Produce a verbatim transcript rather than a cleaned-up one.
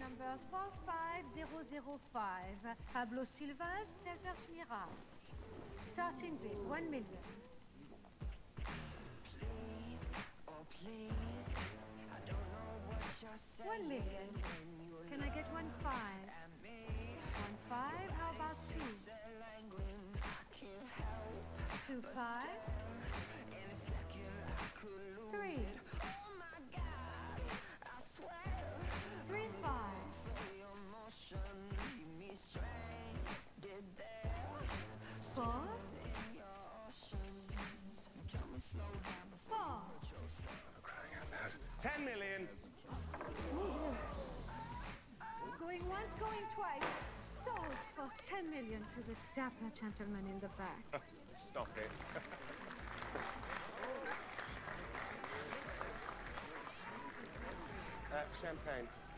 number four five zero zero five. Pablo Silva's Desert Mirage. Starting bid, one million. Please, oh please, I don't know what you're saying. One million. Can I get one five? One five, how about two? Two five? Three. Three five. Four. Four. Ten million. Going once, going twice. Sold for ten million to the dapper gentleman in the back. Stop it. uh, champagne.